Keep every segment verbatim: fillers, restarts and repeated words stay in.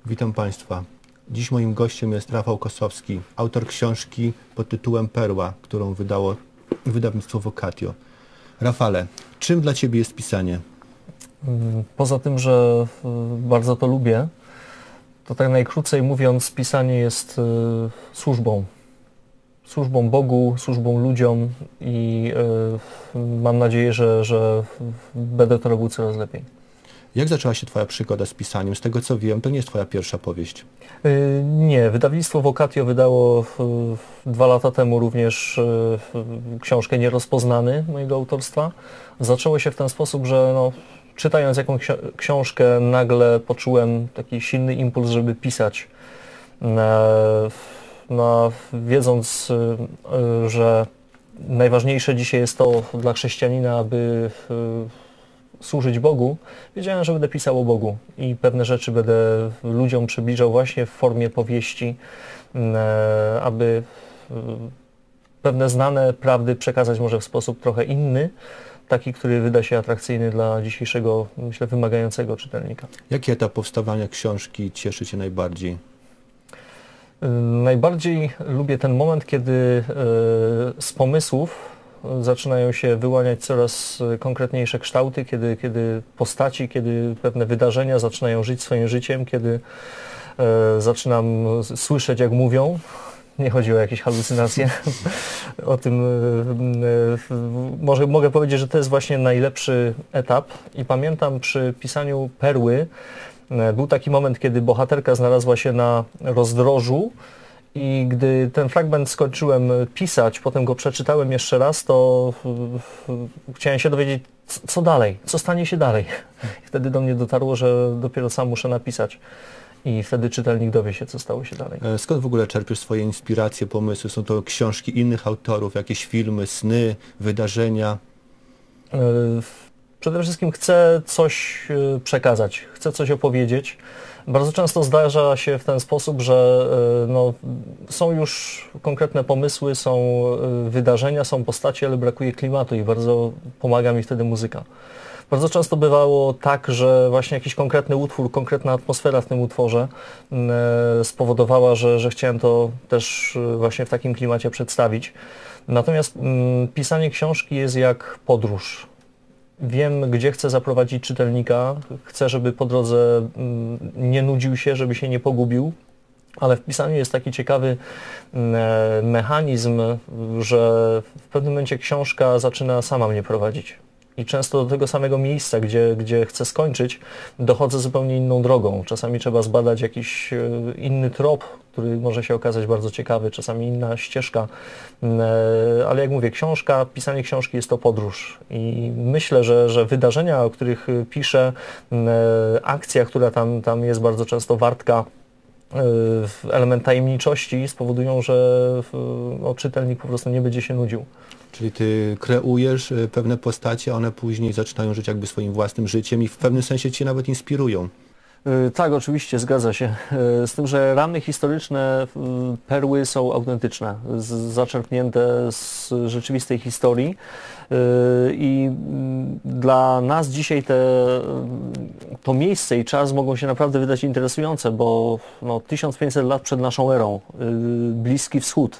Witam Państwa. Dziś moim gościem jest Rafał Kosowski, autor książki pod tytułem Perła, którą wydało wydawnictwo Vocatio. Rafale, czym dla Ciebie jest pisanie? Poza tym, że bardzo to lubię, to tak najkrócej mówiąc, pisanie jest służbą. Służbą Bogu, służbą ludziom i mam nadzieję, że, że będę to robił coraz lepiej. Jak zaczęła się Twoja przygoda z pisaniem? Z tego co wiem, to nie jest Twoja pierwsza powieść. Nie, wydawnictwo Vocatio wydało dwa lata temu również książkę Nierozpoznany mojego autorstwa. Zaczęło się w ten sposób, że no, czytając jakąś książkę nagle poczułem taki silny impuls, żeby pisać. No, wiedząc, że najważniejsze dzisiaj jest to dla chrześcijanina, aby służyć Bogu, wiedziałem, że będę pisał o Bogu i pewne rzeczy będę ludziom przybliżał właśnie w formie powieści, aby pewne znane prawdy przekazać może w sposób trochę inny, taki, który wyda się atrakcyjny dla dzisiejszego, myślę, wymagającego czytelnika. Jaki etap powstawania książki cieszy Cię najbardziej? Najbardziej lubię ten moment, kiedy z pomysłów zaczynają się wyłaniać coraz konkretniejsze kształty, kiedy, kiedy postaci, kiedy pewne wydarzenia zaczynają żyć swoim życiem, kiedy e, zaczynam słyszeć, jak mówią. Nie chodzi o jakieś halucynacje. O tym e, e, może mogę powiedzieć, że to jest właśnie najlepszy etap. I pamiętam przy pisaniu Perły, e, był taki moment, kiedy bohaterka znalazła się na rozdrożu. I gdy ten fragment skończyłem pisać, potem go przeczytałem jeszcze raz, to chciałem się dowiedzieć, co dalej, co stanie się dalej. I wtedy do mnie dotarło, że dopiero sam muszę napisać. I wtedy czytelnik dowie się, co stało się dalej. Skąd w ogóle czerpiesz swoje inspiracje, pomysły? Są to książki innych autorów, jakieś filmy, sny, wydarzenia? Przede wszystkim chcę coś przekazać, chcę coś opowiedzieć. Bardzo często zdarza się w ten sposób, że no, są już konkretne pomysły, są wydarzenia, są postacie, ale brakuje klimatu i bardzo pomaga mi wtedy muzyka. Bardzo często bywało tak, że właśnie jakiś konkretny utwór, konkretna atmosfera w tym utworze spowodowała, że, że chciałem to też właśnie w takim klimacie przedstawić. Natomiast mm, pisanie książki jest jak podróż. Wiem, gdzie chcę zaprowadzić czytelnika, chcę, żeby po drodze nie nudził się, żeby się nie pogubił, ale w pisaniu jest taki ciekawy mechanizm, że w pewnym momencie książka zaczyna sama mnie prowadzić. I często do tego samego miejsca, gdzie, gdzie chcę skończyć, dochodzę zupełnie inną drogą. Czasami trzeba zbadać jakiś inny trop, który może się okazać bardzo ciekawy, czasami inna ścieżka. Ale jak mówię, książka, pisanie książki jest to podróż. I myślę, że, że wydarzenia, o których piszę, akcja, która tam, tam jest bardzo często wartka, element tajemniczości spowodują, że no, czytelnik po prostu nie będzie się nudził. Czyli Ty kreujesz pewne postacie, one później zaczynają żyć jakby swoim własnym życiem i w pewnym sensie Cię nawet inspirują. Tak, oczywiście, zgadza się. Z tym, że ramy historyczne Perły są autentyczne, zaczerpnięte z rzeczywistej historii i dla nas dzisiaj te, to miejsce i czas mogą się naprawdę wydać interesujące, bo no, tysiąc pięćset lat przed naszą erą, Bliski Wschód.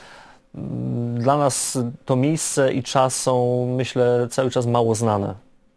Dla nas to miejsce i czas są, myślę, cały czas mało znane.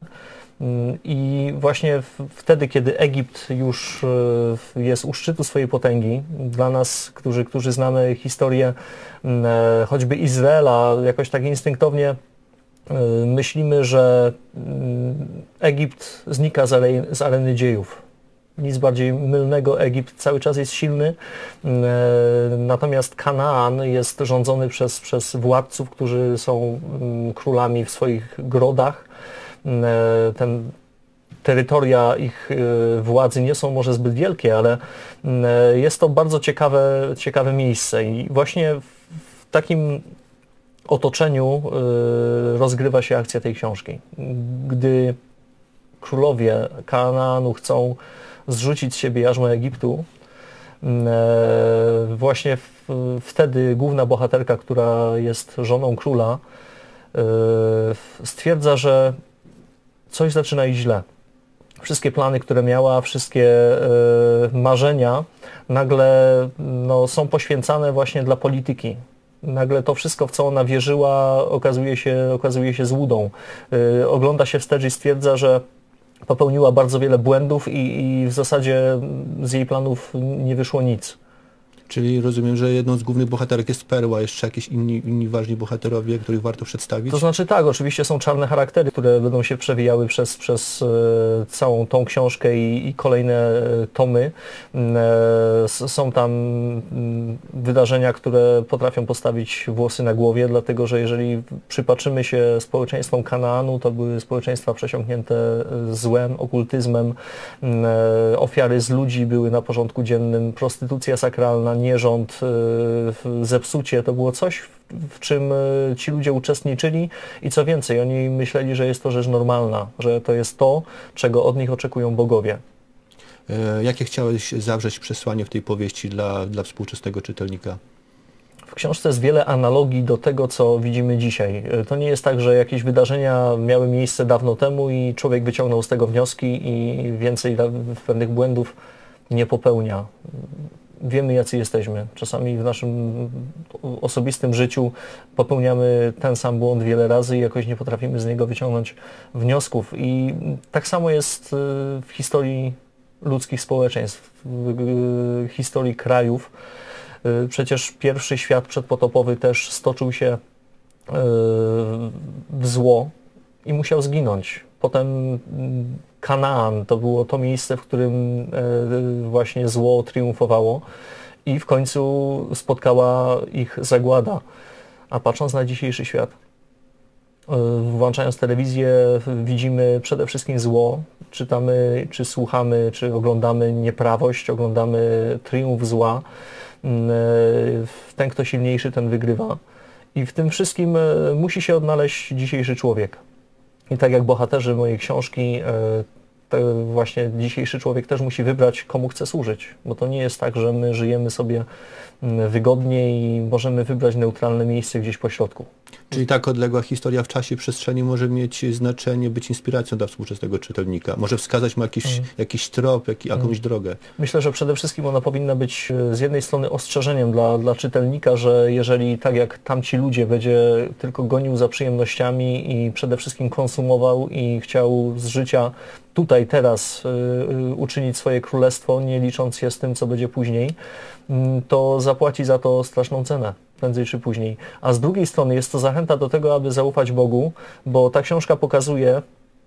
I właśnie wtedy, kiedy Egipt już jest u szczytu swojej potęgi, dla nas, którzy, którzy znamy historię choćby Izraela, jakoś tak instynktownie myślimy, że Egipt znika z areny, z areny dziejów. Nic bardziej mylnego, Egipt cały czas jest silny, natomiast Kanaan jest rządzony przez, przez władców, którzy są królami w swoich grodach. Ten, terytoria ich władzy nie są może zbyt wielkie, ale jest to bardzo ciekawe, ciekawe miejsce i właśnie w takim otoczeniu rozgrywa się akcja tej książki. Gdy królowie Kanaanu chcą zrzucić z siebie jarzmo Egiptu, właśnie wtedy główna bohaterka, która jest żoną króla, stwierdza, że coś zaczyna iść źle. Wszystkie plany, które miała, wszystkie marzenia nagle no, są poświęcane właśnie dla polityki. Nagle to wszystko, w co ona wierzyła, okazuje się, okazuje się złudą. Yy, ogląda się wstecz i stwierdza, że popełniła bardzo wiele błędów i, i w zasadzie z jej planów nie wyszło nic. Czyli rozumiem, że jedną z głównych bohaterek jest Perła, jeszcze jakieś inni, inni ważni bohaterowie, których warto przedstawić? To znaczy tak, oczywiście są czarne charaktery, które będą się przewijały przez, przez e, całą tą książkę i, i kolejne e, tomy. E, są tam m, wydarzenia, które potrafią postawić włosy na głowie, dlatego że jeżeli przypatrzymy się społeczeństwom Kanaanu, to były społeczeństwa przesiąknięte złem, okultyzmem, e, ofiary z ludzi były na porządku dziennym, prostytucja sakralna, nierząd, zepsucie, to było coś, w czym ci ludzie uczestniczyli i co więcej, oni myśleli, że jest to rzecz normalna, że to jest to, czego od nich oczekują bogowie. Jakie chciałeś zawrzeć przesłanie w tej powieści dla, dla współczesnego czytelnika? W książce jest wiele analogii do tego, co widzimy dzisiaj. To nie jest tak, że jakieś wydarzenia miały miejsce dawno temu i człowiek wyciągnął z tego wnioski i więcej pewnych błędów nie popełnia. Wiemy, jacy jesteśmy. Czasami w naszym osobistym życiu popełniamy ten sam błąd wiele razy i jakoś nie potrafimy z niego wyciągnąć wniosków. I tak samo jest w historii ludzkich społeczeństw, w historii krajów. Przecież pierwszy świat przedpotopowy też stoczył się w zło i musiał zginąć. Potem Kanaan to było to miejsce, w którym właśnie zło triumfowało i w końcu spotkała ich zagłada. A patrząc na dzisiejszy świat, włączając telewizję, widzimy przede wszystkim zło, czytamy, czy słuchamy, czy oglądamy nieprawość, oglądamy triumf zła. Ten, kto silniejszy, ten wygrywa. I w tym wszystkim musi się odnaleźć dzisiejszy człowiek. I tak jak bohaterzy mojej książki, właśnie dzisiejszy człowiek też musi wybrać, komu chce służyć. Bo to nie jest tak, że my żyjemy sobie wygodnie i możemy wybrać neutralne miejsce gdzieś po środku. Czyli tak odległa historia w czasie i przestrzeni może mieć znaczenie, być inspiracją dla współczesnego czytelnika. Może wskazać mu jakiś, mm. jakiś trop, jak, jakąś mm. drogę. Myślę, że przede wszystkim ona powinna być z jednej strony ostrzeżeniem dla, dla czytelnika, że jeżeli tak jak tamci ludzie będzie tylko gonił za przyjemnościami i przede wszystkim konsumował i chciał z życia tutaj, teraz y, uczynić swoje królestwo, nie licząc się z tym, co będzie później, y, to zapłaci za to straszną cenę, prędzej czy później. A z drugiej strony jest to zachęta do tego, aby zaufać Bogu, bo ta książka pokazuje,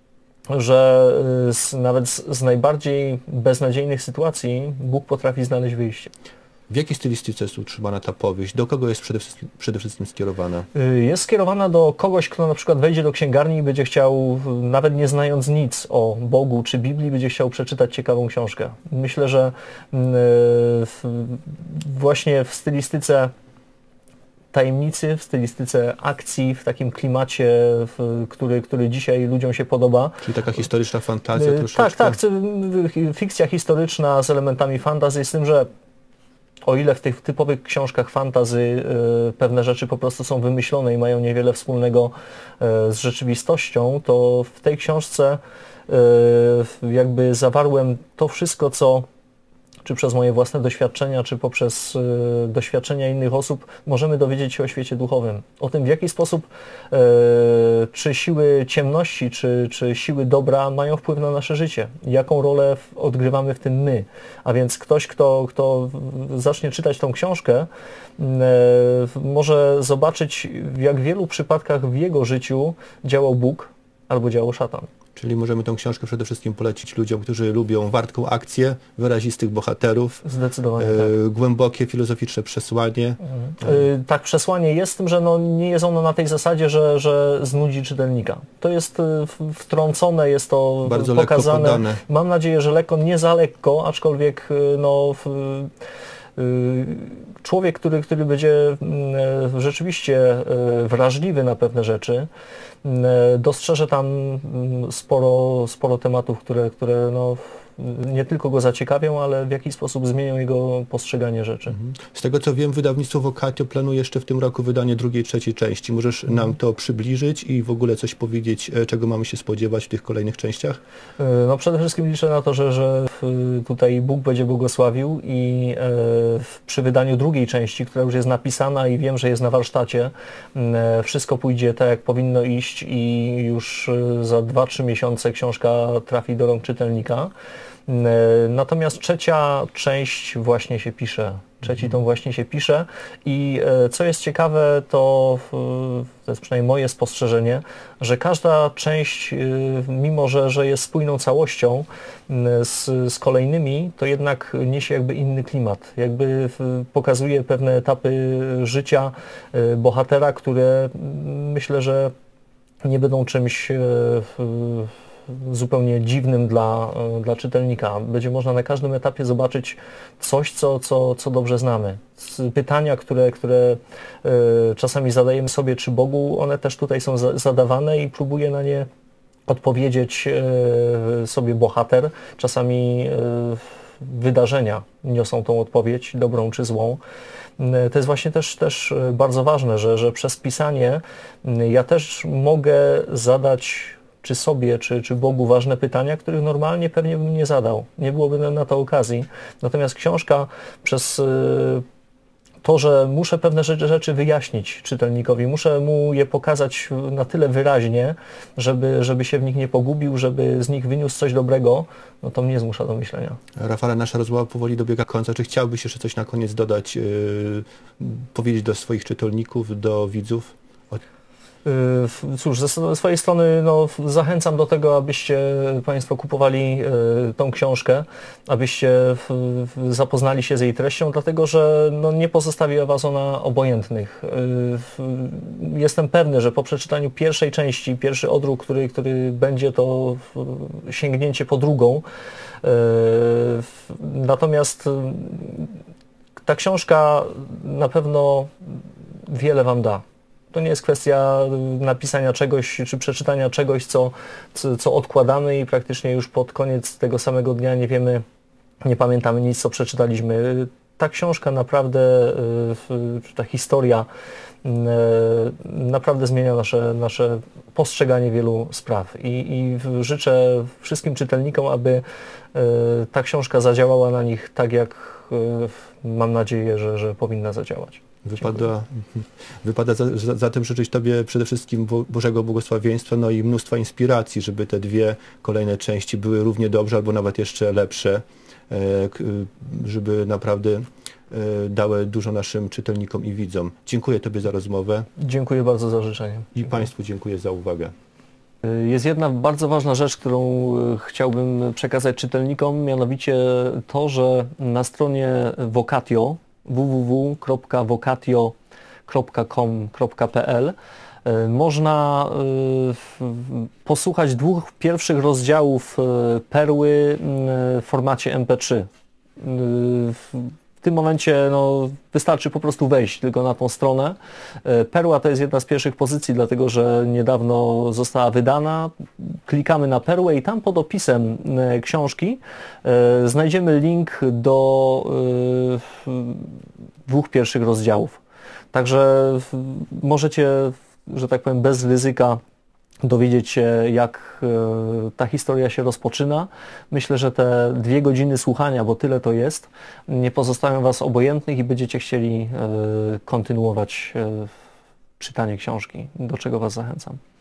że y, z, nawet z, z najbardziej beznadziejnych sytuacji Bóg potrafi znaleźć wyjście. W jakiej stylistyce jest utrzymana ta powieść? Do kogo jest przede wszystkim, przede wszystkim skierowana? Jest skierowana do kogoś, kto na przykład wejdzie do księgarni i będzie chciał, nawet nie znając nic o Bogu czy Biblii, będzie chciał przeczytać ciekawą książkę. Myślę, że w, właśnie w stylistyce tajemnicy, w stylistyce akcji, w takim klimacie, w, który, który dzisiaj ludziom się podoba. Czyli taka historyczna fantazja troszeczkę? Tak, tak. Fikcja historyczna z elementami fantasy, z tym, że o ile w tych typowych książkach fantasy y, pewne rzeczy po prostu są wymyślone i mają niewiele wspólnego y, z rzeczywistością, to w tej książce y, jakby zawarłem to wszystko, co czy przez moje własne doświadczenia, czy poprzez y, doświadczenia innych osób możemy dowiedzieć się o świecie duchowym. O tym, w jaki sposób y, czy siły ciemności, czy, czy siły dobra mają wpływ na nasze życie. Jaką rolę w, odgrywamy w tym my. A więc ktoś, kto, kto zacznie czytać tą książkę, y, może zobaczyć, w jak wielu przypadkach w jego życiu działał Bóg albo działał szatan. Czyli możemy tę książkę przede wszystkim polecić ludziom, którzy lubią wartką akcję, wyrazistych bohaterów. Zdecydowanie e, tak. Głębokie, filozoficzne przesłanie. Mhm. E, tak, przesłanie jest, tym, że no, nie jest ono na tej zasadzie, że, że znudzi czytelnika. To jest wtrącone, jest to bardzo pokazane. Lekko podane. Mam nadzieję, że lekko, nie za lekko, aczkolwiek no, w, człowiek, który, który będzie rzeczywiście wrażliwy na pewne rzeczy, dostrzeże tam sporo, sporo tematów, które, które no, nie tylko go zaciekawią, ale w jakiś sposób zmienią jego postrzeganie rzeczy. Z tego co wiem, wydawnictwo Vocatio planuje jeszcze w tym roku wydanie drugiej, trzeciej części. Możesz mhm. nam to przybliżyć i w ogóle coś powiedzieć, czego mamy się spodziewać w tych kolejnych częściach? No przede wszystkim liczę na to, że, że tutaj Bóg będzie błogosławił i przy wydaniu drugiej części, która już jest napisana i wiem, że jest na warsztacie, wszystko pójdzie tak, jak powinno iść i już za dwa trzy miesiące książka trafi do rąk czytelnika. Natomiast trzecia część właśnie się pisze. Trzeci tom właśnie się pisze i co jest ciekawe, to, to jest przynajmniej moje spostrzeżenie, że każda część, mimo że, że jest spójną całością z, z kolejnymi, to jednak niesie jakby inny klimat. Jakby pokazuje pewne etapy życia bohatera, które myślę, że nie będą czymś zupełnie dziwnym dla, dla czytelnika. Będzie można na każdym etapie zobaczyć coś, co, co, co dobrze znamy. Pytania, które, które czasami zadajemy sobie czy Bogu, one też tutaj są zadawane i próbuje na nie odpowiedzieć sobie bohater. Czasami wydarzenia niosą tą odpowiedź, dobrą czy złą. To jest właśnie też, też bardzo ważne, że, że przez pisanie ja też mogę zadać czy sobie, czy, czy Bogu ważne pytania, których normalnie pewnie bym nie zadał. Nie byłoby na to okazji. Natomiast książka przez to, że muszę pewne rzeczy wyjaśnić czytelnikowi, muszę mu je pokazać na tyle wyraźnie, żeby, żeby się w nich nie pogubił, żeby z nich wyniósł coś dobrego, no to mnie zmusza do myślenia. Rafale, nasza rozmowa powoli dobiega końca. Czy chciałbyś jeszcze coś na koniec dodać, yy, powiedzieć do swoich czytelników, do widzów? Cóż, ze swojej strony no, zachęcam do tego, abyście Państwo kupowali y, tą książkę, abyście w, w, zapoznali się z jej treścią, dlatego że no, nie pozostawi Was ona obojętnych. Y, w, jestem pewny, że po przeczytaniu pierwszej części, pierwszy odruch, który, który będzie to w, sięgnięcie po drugą, y, w, natomiast y, ta książka na pewno wiele Wam da. To nie jest kwestia napisania czegoś, czy przeczytania czegoś, co, co, co odkładamy i praktycznie już pod koniec tego samego dnia nie wiemy, nie pamiętamy nic, co przeczytaliśmy. Ta książka naprawdę, ta historia naprawdę zmienia nasze, nasze postrzeganie wielu spraw. I, i życzę wszystkim czytelnikom, aby ta książka zadziałała na nich tak, jak mam nadzieję, że, że powinna zadziałać. Wypada, wypada za, za, zatem życzyć Tobie przede wszystkim Bożego błogosławieństwa, no i mnóstwa inspiracji, żeby te dwie kolejne części były równie dobrze albo nawet jeszcze lepsze, żeby naprawdę dały dużo naszym czytelnikom i widzom. Dziękuję Tobie za rozmowę. Dziękuję bardzo za życzenie. I dziękuję Państwu dziękuję za uwagę. Jest jedna bardzo ważna rzecz, którą chciałbym przekazać czytelnikom, mianowicie to, że na stronie Vocatio w w w kropka vocatio kropka com kropka p l można posłuchać dwóch pierwszych rozdziałów Perły w formacie M P trzy. W tym momencie no, wystarczy po prostu wejść tylko na tą stronę. Perła to jest jedna z pierwszych pozycji, dlatego że niedawno została wydana. Klikamy na Perłę i tam pod opisem książki znajdziemy link do dwóch pierwszych rozdziałów. Także możecie, że tak powiem, bez ryzyka dowiedzieć się, jak ta historia się rozpoczyna. Myślę, że te dwie godziny słuchania, bo tyle to jest, nie pozostawią Was obojętnych i będziecie chcieli kontynuować czytanie książki, do czego Was zachęcam.